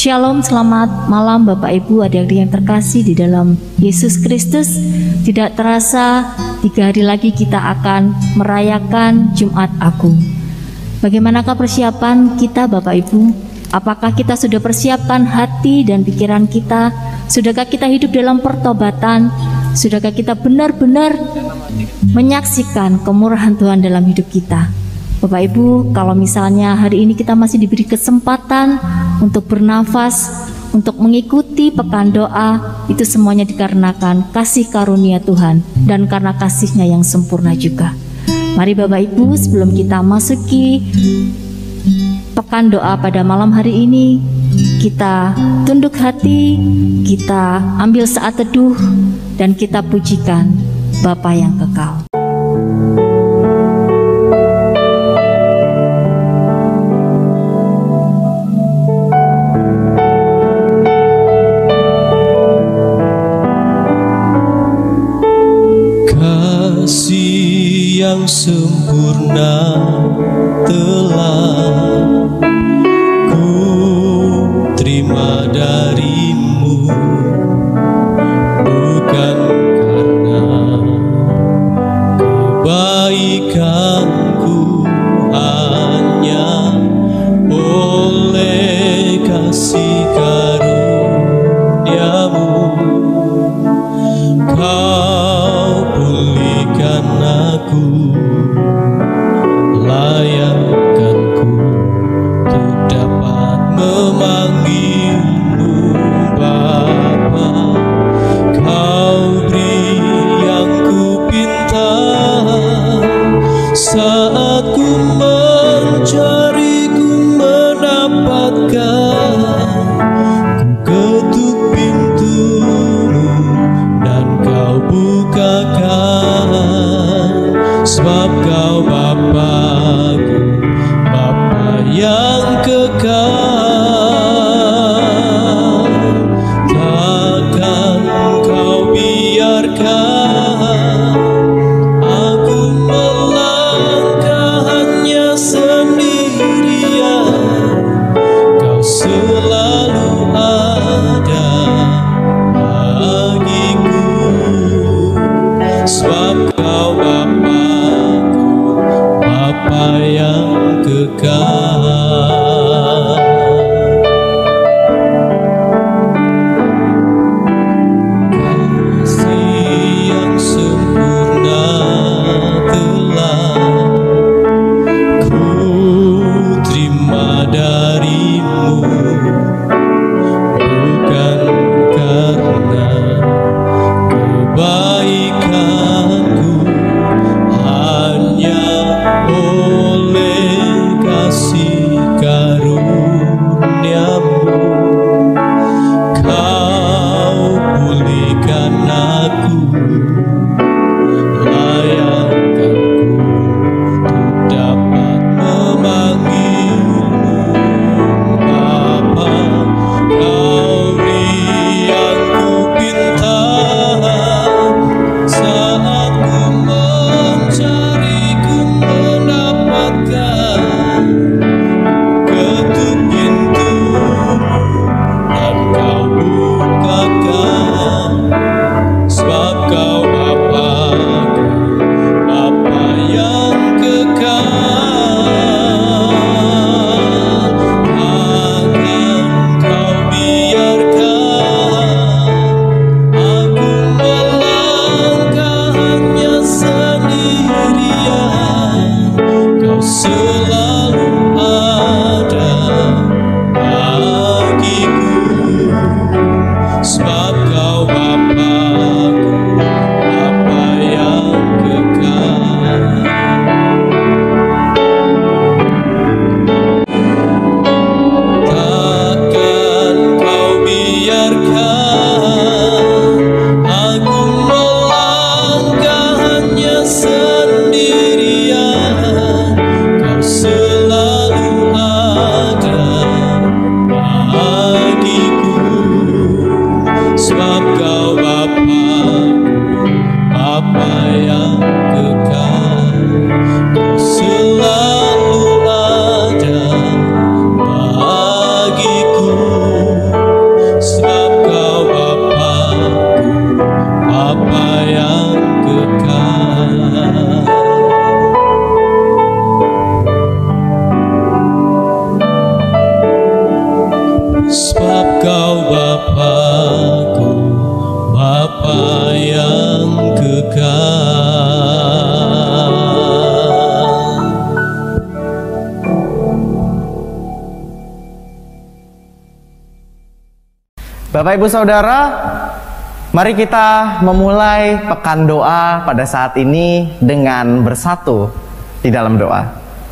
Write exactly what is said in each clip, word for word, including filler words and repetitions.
Shalom, selamat malam Bapak Ibu, adik-adik yang terkasih di dalam Yesus Kristus. Tidak terasa tiga hari lagi kita akan merayakan Jumat Agung. Bagaimanakah persiapan kita Bapak Ibu? Apakah kita sudah persiapkan hati dan pikiran kita? Sudahkah kita hidup dalam pertobatan? Sudahkah kita benar-benar menyaksikan kemurahan Tuhan dalam hidup kita? Bapak Ibu, kalau misalnya hari ini kita masih diberi kesempatan untuk bernafas, untuk mengikuti pekan doa, itu semuanya dikarenakan kasih karunia Tuhan dan karena kasih-Nya yang sempurna juga. Mari Bapak Ibu, sebelum kita masuki pekan doa pada malam hari ini, kita tunduk hati, kita ambil saat teduh, dan kita pujikan Bapa yang kekal. Kasih yang sempurna telah ku terima darimu, bukan karena kebaikanku, hanya oleh kasih karuniamu kau pulihkan aku, layakkanku untuk dapat memanggilmu Bapa. Kau beri yang ku pinta saat ku mencari, ku mendapatkan. Ku ketuk pintumu dan kau bukakan, sebab kau Bapa-Ku, Bapa yang kekal. Takkan kau biarkan aku melangkah hanya sendirian. Kau selalu ada bagiku, sebab kau Bapa-Ku, Bapa yang kekal. Kasih yang sempurna telah ku terima darimu, bukan karena kebaikanku, hanya oleh kasih Bapak Ibu Saudara, mari kita memulai pekan doa pada saat ini dengan bersatu di dalam doa.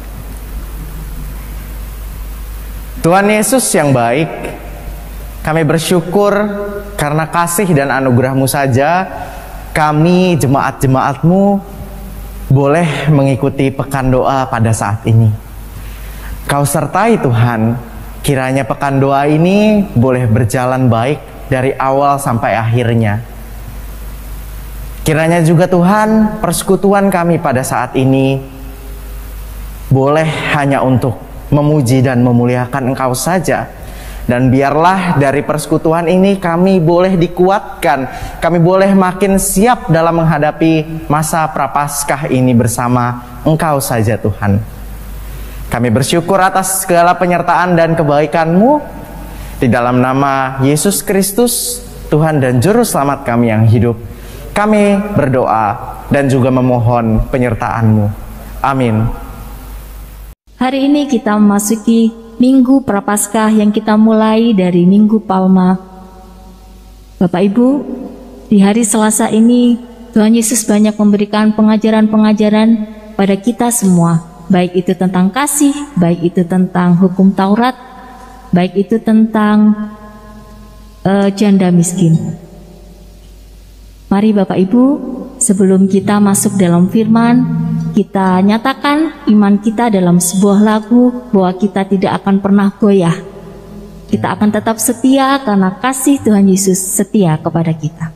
Tuhan Yesus yang baik, kami bersyukur karena kasih dan anugerah-Mu saja kami jemaat-jemaat-Mu boleh mengikuti pekan doa pada saat ini. Kau sertai Tuhan, kiranya pekan doa ini boleh berjalan baik dari awal sampai akhirnya. Kiranya juga Tuhan, persekutuan kami pada saat ini boleh hanya untuk memuji dan memuliakan Engkau saja. Dan biarlah dari persekutuan ini kami boleh dikuatkan, kami boleh makin siap dalam menghadapi masa Prapaskah ini bersama Engkau saja Tuhan. Kami bersyukur atas segala penyertaan dan kebaikan-Mu. Di dalam nama Yesus Kristus, Tuhan dan Juru Selamat kami yang hidup, kami berdoa dan juga memohon penyertaan-Mu. Amin. Hari ini kita memasuki Minggu Prapaskah yang kita mulai dari Minggu Palma. Bapak Ibu, di hari Selasa ini Tuhan Yesus banyak memberikan pengajaran-pengajaran pada kita semua. Baik itu tentang kasih, baik itu tentang hukum Taurat, baik itu tentang uh, janda miskin. Mari Bapak Ibu, sebelum kita masuk dalam firman, kita nyatakan iman kita dalam sebuah lagu bahwa kita tidak akan pernah goyah. Kita akan tetap setia karena kasih Tuhan Yesus setia kepada kita.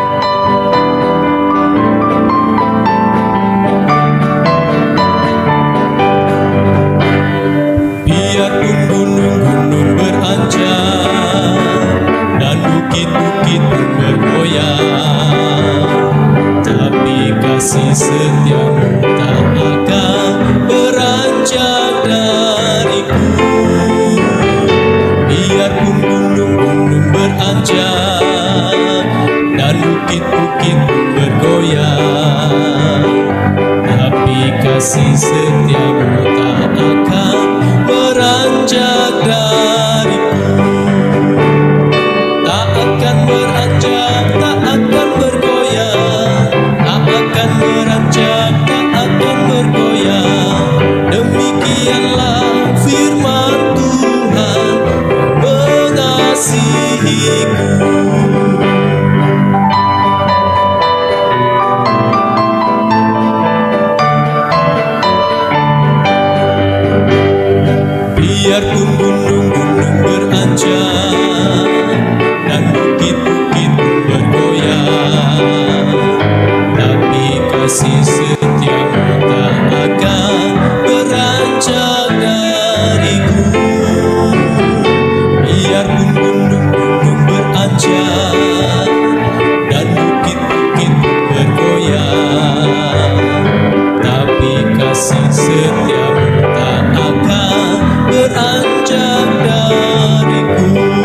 Biarpun gunung-gunung beranjak dan bukit-bukit pun bergoyang, tapi kasih setia-Mu tak akan beranjak dariku. Biarpun gunung-gunung beranjak dan bukit-bukit pun bergoyang, tapi kasih setia-Mu tak akan beranjak dariku. Tak akan beranjak, tak akan bergoyang, tak akan beranjak, tak akan bergoyang. Demikianlah firman Tuhan mengasihiku. Biarpun gunung-gunung beranjak dan bukit-bukit pun bergoyang, tapi kasih setia-Mu tak akan beranjak dariku. Biarpun gunung-gunung beranjak dan bukit-bukit pun bergoyang, tapi kasih setia-Mu tak akan beranjak dariku.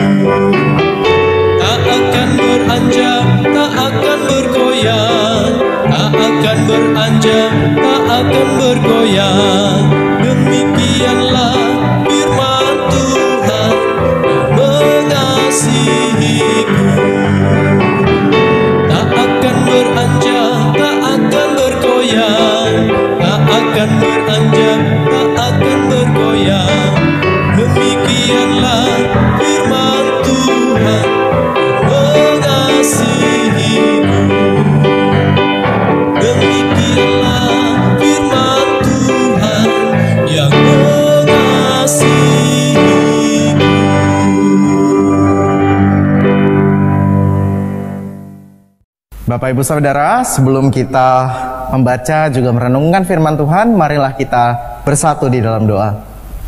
Tak akan beranjak, tak akan bergoyang, tak akan beranjak, tak akan bergoyang. Demikianlah firman Tuhan yang mengasihiku. Tak akan beranjak, tak akan bergoyang, tak akan beranjak, tak akan bergoyang. Demikianlah firman Tuhan mengasihiku. Demikianlah firman Tuhan yang mengasihiku. Bapak Ibu Saudara, sebelum kita membaca juga merenungkan firman Tuhan, marilah kita bersatu di dalam doa.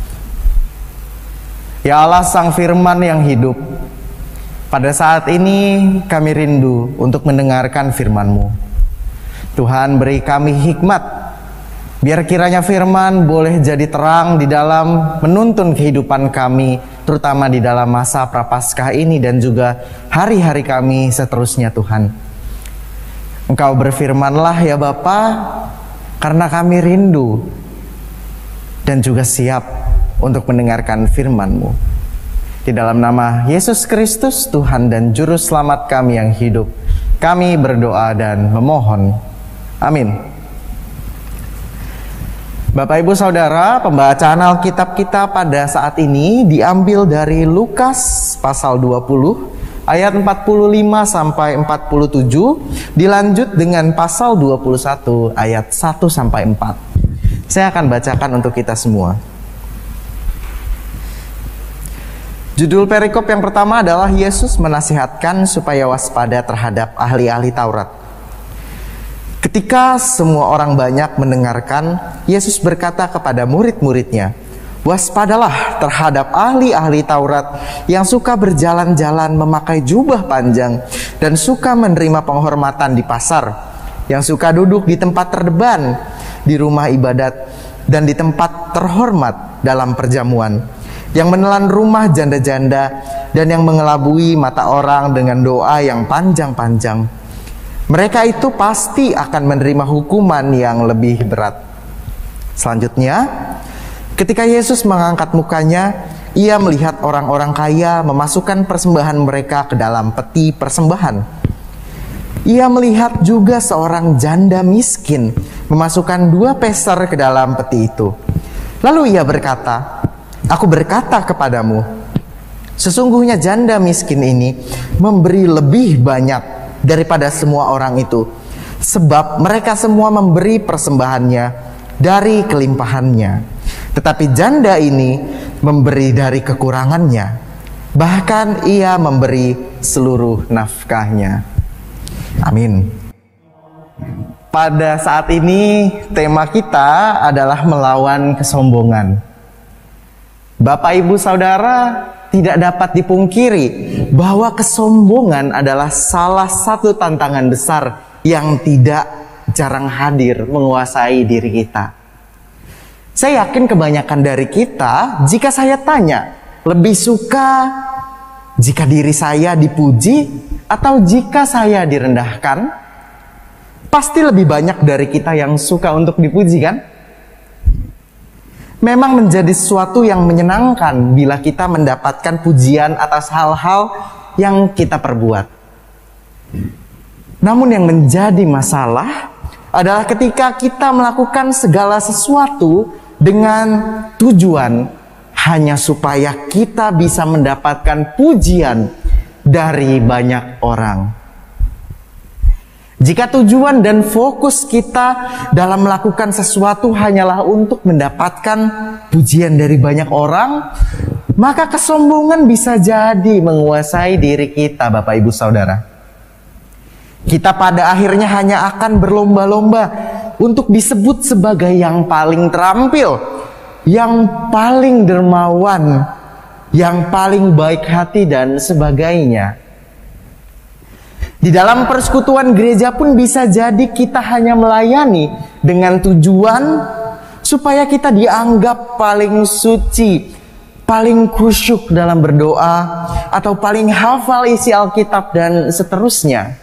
Ya Allah Sang Firman yang hidup, pada saat ini kami rindu untuk mendengarkan firman-Mu. Tuhan, beri kami hikmat, biar kiranya firman boleh jadi terang di dalam menuntun kehidupan kami, terutama di dalam masa Prapaskah ini dan juga hari-hari kami seterusnya Tuhan. Engkau berfirmanlah ya Bapa, karena kami rindu dan juga siap untuk mendengarkan firman-Mu. Di dalam nama Yesus Kristus, Tuhan dan Juru Selamat kami yang hidup, kami berdoa dan memohon. Amin. Bapak Ibu Saudara, pembacaan Alkitab kita pada saat ini diambil dari Lukas pasal dua puluh ayat empat puluh lima sampai empat puluh tujuh, dilanjut dengan pasal dua puluh satu ayat satu sampai empat. Saya akan bacakan untuk kita semua. Judul perikop yang pertama adalah Yesus menasihatkan supaya waspada terhadap ahli-ahli Taurat. Ketika semua orang banyak mendengarkan, Yesus berkata kepada murid-muridnya, "Waspadalah terhadap ahli-ahli Taurat yang suka berjalan-jalan memakai jubah panjang dan suka menerima penghormatan di pasar, yang suka duduk di tempat terdepan, di rumah ibadat, dan di tempat terhormat dalam perjamuan, yang menelan rumah janda-janda dan yang mengelabui mata orang dengan doa yang panjang-panjang. Mereka itu pasti akan menerima hukuman yang lebih berat." Selanjutnya, ketika Yesus mengangkat mukanya, ia melihat orang-orang kaya memasukkan persembahan mereka ke dalam peti persembahan. Ia melihat juga seorang janda miskin memasukkan dua peser ke dalam peti itu. Lalu ia berkata, "Aku berkata kepadamu, sesungguhnya janda miskin ini memberi lebih banyak daripada semua orang itu, sebab mereka semua memberi persembahannya dari kelimpahannya. Tetapi janda ini memberi dari kekurangannya, bahkan ia memberi seluruh nafkahnya." Amin. Pada saat ini tema kita adalah melawan kesombongan. Bapak Ibu Saudara, tidak dapat dipungkiri bahwa kesombongan adalah salah satu tantangan besar yang tidak jarang hadir menguasai diri kita. Saya yakin kebanyakan dari kita, jika saya tanya, lebih suka jika diri saya dipuji atau jika saya direndahkan? Pasti lebih banyak dari kita yang suka untuk dipuji, kan? Memang menjadi sesuatu yang menyenangkan bila kita mendapatkan pujian atas hal-hal yang kita perbuat. Namun yang menjadi masalah adalah ketika kita melakukan segala sesuatu dengan tujuan hanya supaya kita bisa mendapatkan pujian dari banyak orang. Jika tujuan dan fokus kita dalam melakukan sesuatu hanyalah untuk mendapatkan pujian dari banyak orang, maka kesombongan bisa jadi menguasai diri kita, Bapak Ibu Saudara. Kita pada akhirnya hanya akan berlomba-lomba untuk disebut sebagai yang paling terampil, yang paling dermawan, yang paling baik hati, dan sebagainya. Di dalam persekutuan gereja pun bisa jadi kita hanya melayani dengan tujuan supaya kita dianggap paling suci, paling khusyuk dalam berdoa, atau paling hafal isi Alkitab dan seterusnya.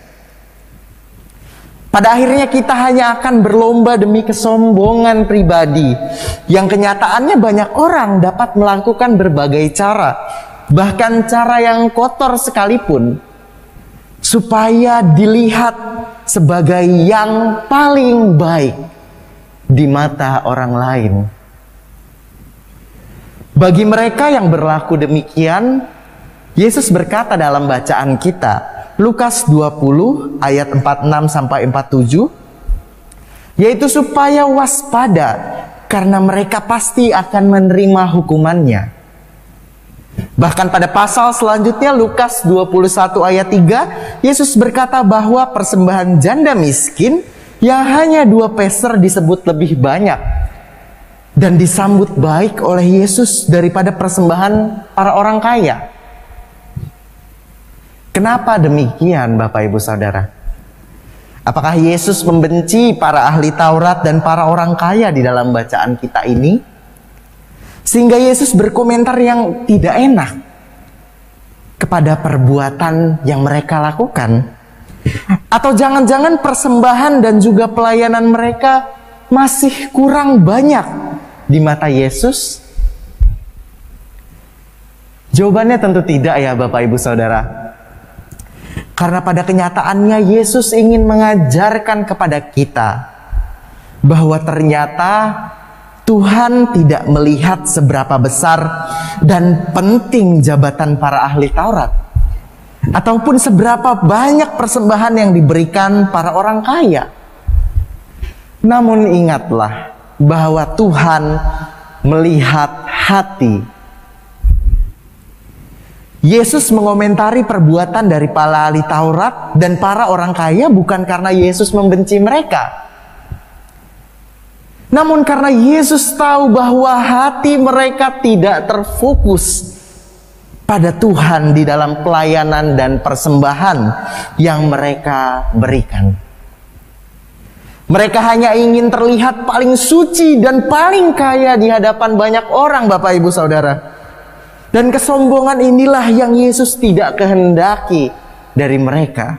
Pada akhirnya kita hanya akan berlomba demi kesombongan pribadi, yang kenyataannya banyak orang dapat melakukan berbagai cara, bahkan cara yang kotor sekalipun, supaya dilihat sebagai yang paling baik di mata orang lain. Bagi mereka yang berlaku demikian, Yesus berkata dalam bacaan kita, Lukas dua puluh ayat empat puluh enam sampai empat puluh tujuh, yaitu supaya waspada karena mereka pasti akan menerima hukumannya. Bahkan pada pasal selanjutnya, Lukas dua puluh satu ayat tiga, Yesus berkata bahwa persembahan janda miskin yang hanya dua peser disebut lebih banyak dan disambut baik oleh Yesus daripada persembahan para orang kaya. Kenapa demikian, Bapak Ibu Saudara? Apakah Yesus membenci para ahli Taurat dan para orang kaya di dalam bacaan kita ini? Sehingga Yesus berkomentar yang tidak enak kepada perbuatan yang mereka lakukan. Atau jangan-jangan persembahan dan juga pelayanan mereka masih kurang banyak di mata Yesus? Jawabannya tentu tidak ya Bapak Ibu Saudara. Karena pada kenyataannya Yesus ingin mengajarkan kepada kita bahwa ternyata Tuhan tidak melihat seberapa besar dan penting jabatan para ahli Taurat, ataupun seberapa banyak persembahan yang diberikan para orang kaya. Namun ingatlah bahwa Tuhan melihat hati. Yesus mengomentari perbuatan dari para ahli Taurat dan para orang kaya bukan karena Yesus membenci mereka, namun karena Yesus tahu bahwa hati mereka tidak terfokus pada Tuhan di dalam pelayanan dan persembahan yang mereka berikan. Mereka hanya ingin terlihat paling suci dan paling kaya di hadapan banyak orang, Bapak Ibu Saudara. Dan kesombongan inilah yang Yesus tidak kehendaki dari mereka.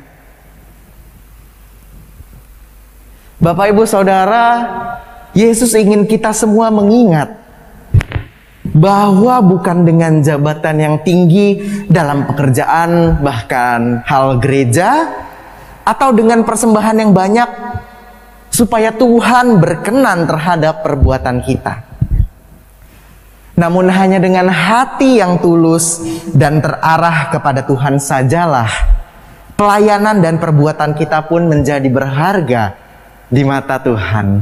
Bapak Ibu Saudara, Yesus ingin kita semua mengingat bahwa bukan dengan jabatan yang tinggi dalam pekerjaan, bahkan hal gereja, atau dengan persembahan yang banyak, supaya Tuhan berkenan terhadap perbuatan kita. Namun hanya dengan hati yang tulus dan terarah kepada Tuhan sajalah pelayanan dan perbuatan kita pun menjadi berharga di mata Tuhan.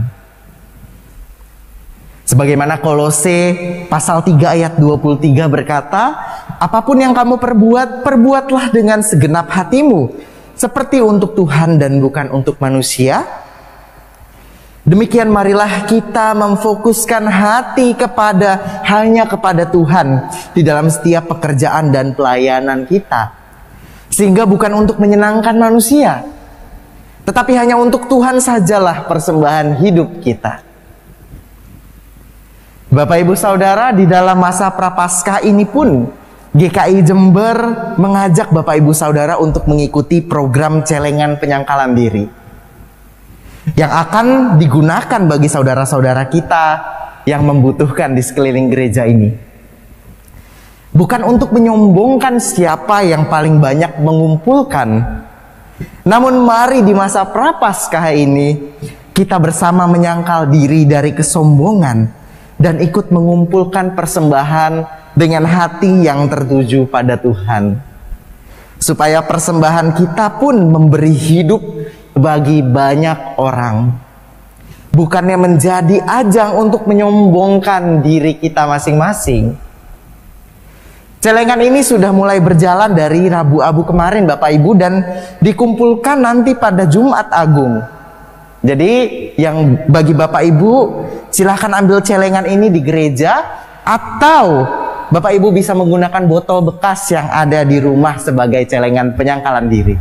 Sebagaimana Kolose pasal tiga ayat dua puluh tiga berkata, apapun yang kamu perbuat, perbuatlah dengan segenap hatimu, seperti untuk Tuhan dan bukan untuk manusia. Demikian marilah kita memfokuskan hati kepada hanya kepada Tuhan di dalam setiap pekerjaan dan pelayanan kita. Sehingga bukan untuk menyenangkan manusia, tetapi hanya untuk Tuhan sajalah persembahan hidup kita. Bapak Ibu Saudara, di dalam masa Prapaskah ini pun G K I Jember mengajak Bapak Ibu Saudara untuk mengikuti program celengan penyangkalan diri yang akan digunakan bagi saudara-saudara kita yang membutuhkan di sekeliling gereja ini. Bukan untuk menyombongkan siapa yang paling banyak mengumpulkan, namun mari di masa Prapaskah ini kita bersama menyangkal diri dari kesombongan dan ikut mengumpulkan persembahan dengan hati yang tertuju pada Tuhan, supaya persembahan kita pun memberi hidup bagi banyak orang, bukannya menjadi ajang untuk menyombongkan diri kita masing-masing. Celengan ini sudah mulai berjalan dari Rabu Abu kemarin Bapak Ibu, dan dikumpulkan nanti pada Jumat Agung. Jadi yang bagi Bapak Ibu, silahkan ambil celengan ini di gereja, atau Bapak Ibu bisa menggunakan botol bekas yang ada di rumah sebagai celengan penyangkalan diri.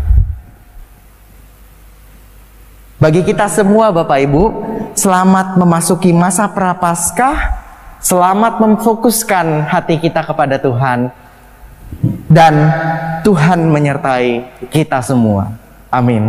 Bagi kita semua Bapak Ibu, selamat memasuki masa Prapaskah, selamat memfokuskan hati kita kepada Tuhan, dan Tuhan menyertai kita semua. Amin.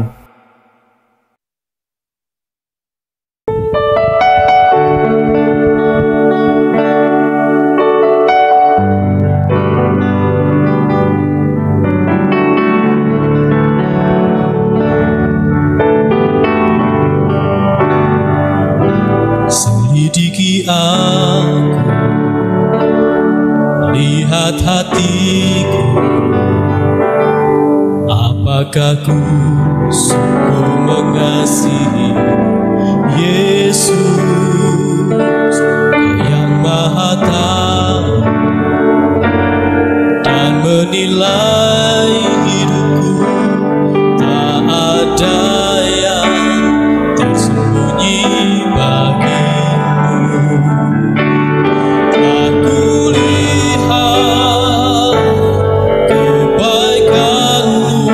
Selidiki aku, lihat hatiku, apakah ku sungguh mengasihi Yesus yang Maha Tahu dan menilai hidupku, tak ada yang tersembunyi bagimu. Telah kulihat kebaikanmu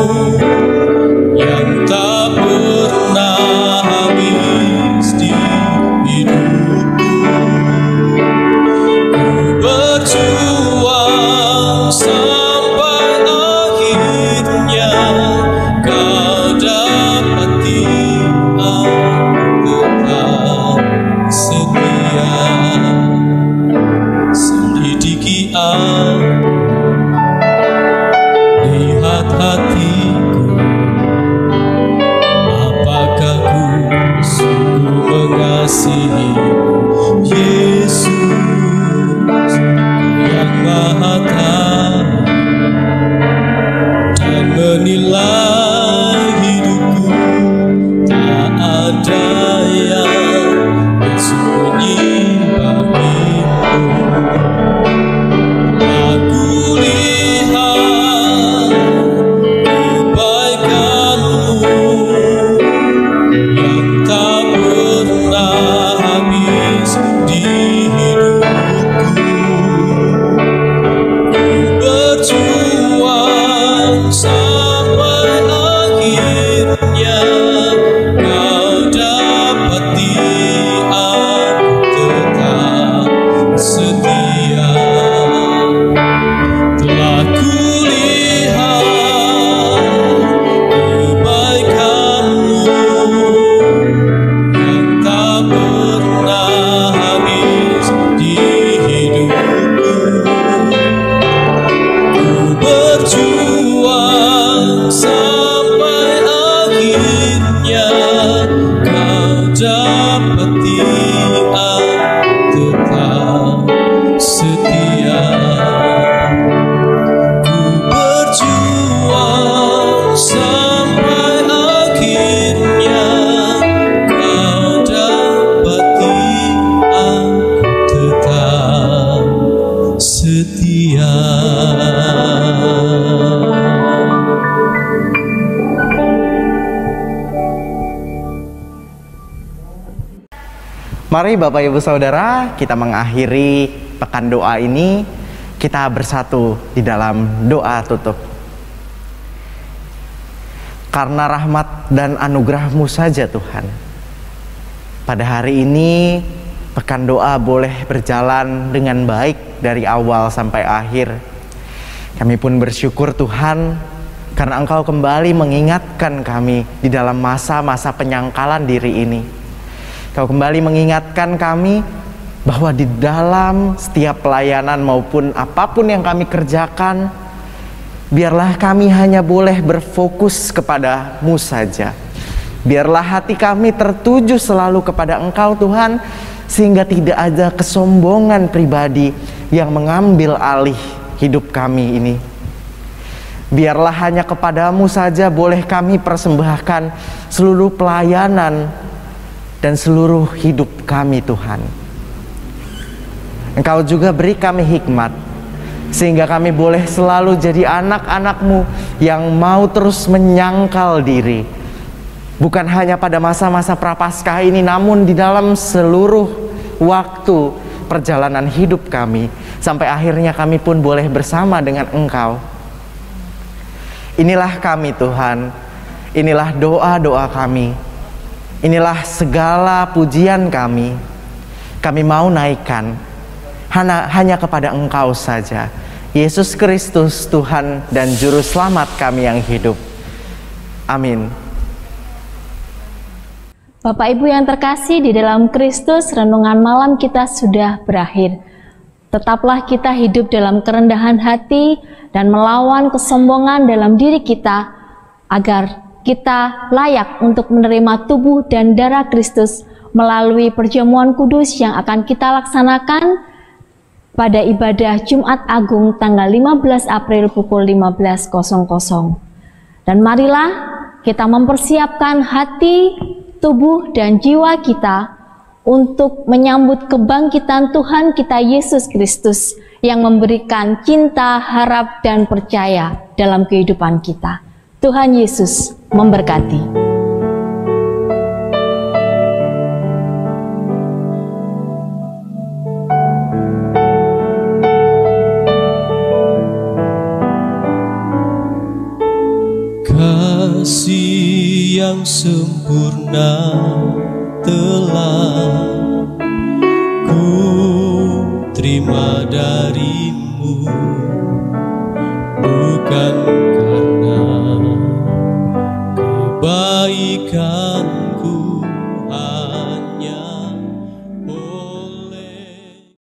yang tak pernah habis di mengasihimu, Yesus yang Maha Tahu dan menilai hidupku. Tak ada yang bersembunyi bagimu. Aku lihat kebaikanmu yang tak pernah habis di hidupku. Ku berjuang sampai akhirnya kau dapati aku tetap setia. Telah kulihat kebaikanmu yang tak pernah habis di hidupku. Ku berjuang sampai akhirnya kau dapati aku tetap setia. Ku berjuang sampai akhirnya kau dapati aku tetap setia. Mari Bapak Ibu Saudara, kita mengakhiri pekan doa ini, kita bersatu di dalam doa tutup. Karena rahmat dan anugerah-Mu saja Tuhan, pada hari ini pekan doa boleh berjalan dengan baik dari awal sampai akhir. Kami pun bersyukur Tuhan, karena Engkau kembali mengingatkan kami di dalam masa-masa penyangkalan diri ini. Kau kembali mengingatkan kami bahwa di dalam setiap pelayanan maupun apapun yang kami kerjakan, biarlah kami hanya boleh berfokus kepada-Mu saja. Biarlah hati kami tertuju selalu kepada Engkau Tuhan, sehingga tidak ada kesombongan pribadi yang mengambil alih hidup kami ini. Biarlah hanya kepada-Mu saja boleh kami persembahkan seluruh pelayanan dan seluruh hidup kami Tuhan. Engkau juga beri kami hikmat, sehingga kami boleh selalu jadi anak-anak-Mu yang mau terus menyangkal diri. Bukan hanya pada masa-masa Prapaskah ini, namun di dalam seluruh waktu perjalanan hidup kami, sampai akhirnya kami pun boleh bersama dengan Engkau. Inilah kami Tuhan, inilah doa-doa kami, inilah segala pujian kami. Kami mau naikkan hanya, hanya kepada Engkau saja, Yesus Kristus Tuhan dan Juru Selamat kami yang hidup. Amin. Bapak Ibu yang terkasih di dalam Kristus, renungan malam kita sudah berakhir. Tetaplah kita hidup dalam kerendahan hati dan melawan kesombongan dalam diri kita, agar kita layak untuk menerima tubuh dan darah Kristus melalui perjamuan kudus yang akan kita laksanakan pada ibadah Jumat Agung tanggal lima belas April pukul lima belas. Dan marilah kita mempersiapkan hati, tubuh, dan jiwa kita untuk menyambut kebangkitan Tuhan kita Yesus Kristus yang memberikan cinta, harap, dan percaya dalam kehidupan kita. Tuhan Yesus memberkati. Kasih yang sempurna telah ku terima dari